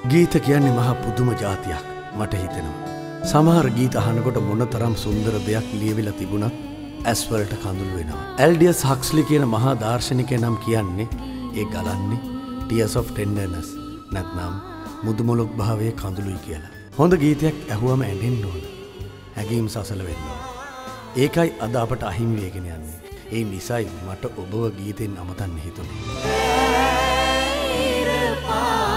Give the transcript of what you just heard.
ගීත කියන්නේ මහා පුදුම જાතියක් මට හිතෙනවා. සමහර ගීත අහනකොට මොනතරම් සුන්දර දෙයක් ලියවිලා තිබුණත් ඇස් වලට කඳුළු වෙනවා. ඇල්ඩියස් හක්ස්ලි කියන මහා දාර්ශනිකයා නම් කියන්නේ ඒ ගලන්නේ Tears of Tenderness නැත්නම් මුදුමලොක් භාවයේ කඳුළුයි කියලා. හොඳ ගීතයක් ඇහුවම ඇඬෙන්න ඕන. හැඟීම් සසල වෙන්න ඕන. ඒකයි අද අපට අහිමි වෙගෙන යන්නේ. ඒ නිසයි මට ඔබව ගීතෙන් අමතන්න හිතුනේ.